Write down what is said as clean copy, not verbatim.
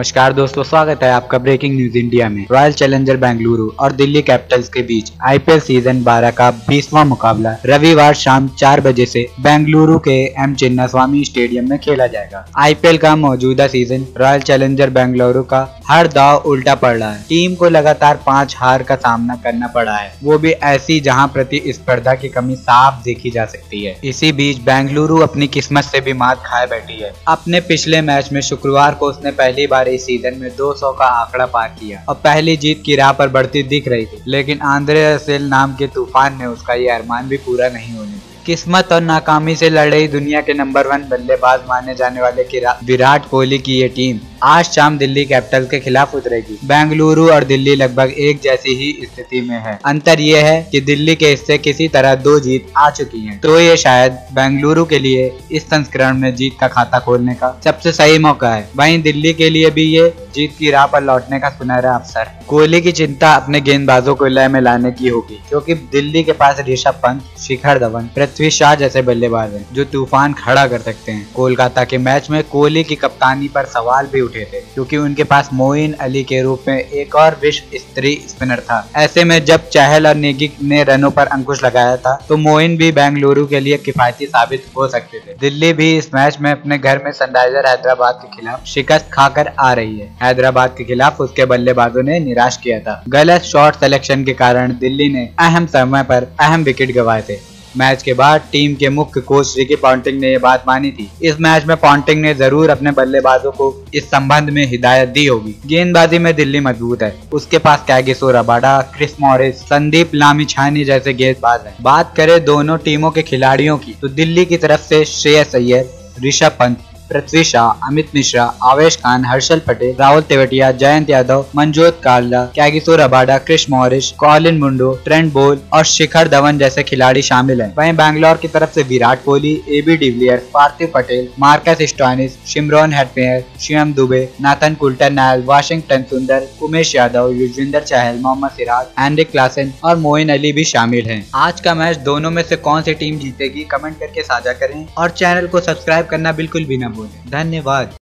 नमस्कार दोस्तों, स्वागत है आपका ब्रेकिंग न्यूज इंडिया में। रॉयल चैलेंजर बेंगलुरु और दिल्ली कैपिटल्स के बीच आईपीएल सीजन 12 का 20वां मुकाबला रविवार शाम 4 बजे से बेंगलुरु के एम चिन्नास्वामी स्टेडियम में खेला जाएगा। आईपीएल का मौजूदा सीजन रॉयल चैलेंजर बेंगलुरु का हर दाव उल्टा पड़ रहा है। टीम को लगातार 5 हार का सामना करना पड़ा है, वो भी ऐसी जहां प्रतिस्पर्धा की कमी साफ देखी जा सकती है। इसी बीच बेंगलुरु अपनी किस्मत से भी मात खाए बैठी है। अपने पिछले मैच में शुक्रवार को उसने पहली बार इस सीजन में 200 का आंकड़ा पार किया और पहली जीत की राह पर बढ़ती दिख रही थी, लेकिन आंद्रे रसेल नाम के तूफान ने उसका ये अरमान भी पूरा नहीं होने दिया। किस्मत और नाकामी से लड़ रही दुनिया के नंबर 1 बल्लेबाज माने जाने वाले विराट कोहली की ये टीम आज शाम दिल्ली कैपिटल्स के खिलाफ उतरेगी। बेंगलुरु और दिल्ली लगभग एक जैसी ही स्थिति में है। अंतर यह है कि दिल्ली के हिस्से किसी तरह 2 जीत आ चुकी हैं, तो ये शायद बेंगलुरु के लिए इस संस्करण में जीत का खाता खोलने का सबसे सही मौका है। वहीं दिल्ली के लिए भी ये जीत की राह पर लौटने का सुनहरा अवसर है। कोहली की चिंता अपने गेंदबाजों को लय में लाने की होगी, क्योंकि दिल्ली के पास ऋषभ पंत, शिखर धवन, पृथ्वी शाह जैसे बल्लेबाज हैं जो तूफान खड़ा कर सकते हैं। कोलकाता के मैच में कोहली की कप्तानी पर सवाल भी उठे थे, क्योंकि उनके पास मोइन अली के रूप में एक और विश्व स्तरीय स्पिनर था। ऐसे में जब चहल और नेगी ने रनों पर अंकुश लगाया था, तो मोइन भी बेंगलुरु के लिए किफायती साबित हो सकते थे। दिल्ली भी इस मैच में अपने घर में सनराइजर हैदराबाद के खिलाफ शिकस्त खाकर आ रही है। हैदराबाद के खिलाफ उसके बल्लेबाजों ने निराश किया था। गलत शॉट सिलेक्शन के कारण दिल्ली ने अहम समय पर अहम विकेट गंवाए थे। मैच के बाद टीम के मुख्य कोच रिकी पॉन्टिंग ने यह बात मानी थी। इस मैच में पॉन्टिंग ने जरूर अपने बल्लेबाजों को इस संबंध में हिदायत दी होगी। गेंदबाजी में दिल्ली मजबूत है। उसके पास Kagiso Rabada, Chris Morris, Sandeep Lamichhane जैसे गेंदबाज हैं। बात करें दोनों टीमों के खिलाड़ियों की, तो दिल्ली की तरफ से श्रेयस अय्यर, ऋषभ पंत, पृथ्वी Shah, Amit Mishra, Avesh Khan, Harshal Patel, Rahul Tewatia, Jayant Yadav, Manjot Kalra, Kagiso Rabada, Chris Morris, Colin Munro, Trent Boult और शिखर धवन जैसे खिलाड़ी शामिल हैं। वहीं बैंगलोर की तरफ से Virat Kohli, AB de Villiers, Parthiv Patel, Marcus Stoinis, Shimron Hetmyer, Shivam Dube, Nathan Coulter Nile, Washington Sundar, Umesh Yadav, Yuzvendra Chahal, Mohammed Siraj, Heinrich Klaasen और मोइन अली भी शामिल हैं। आज का मैच दोनों में से कौन सी टीम जीतेगी, कमेंट करके साझा करें और चैनल को सब्सक्राइब करना बिल्कुल भी न भूलें। धन्यवाद।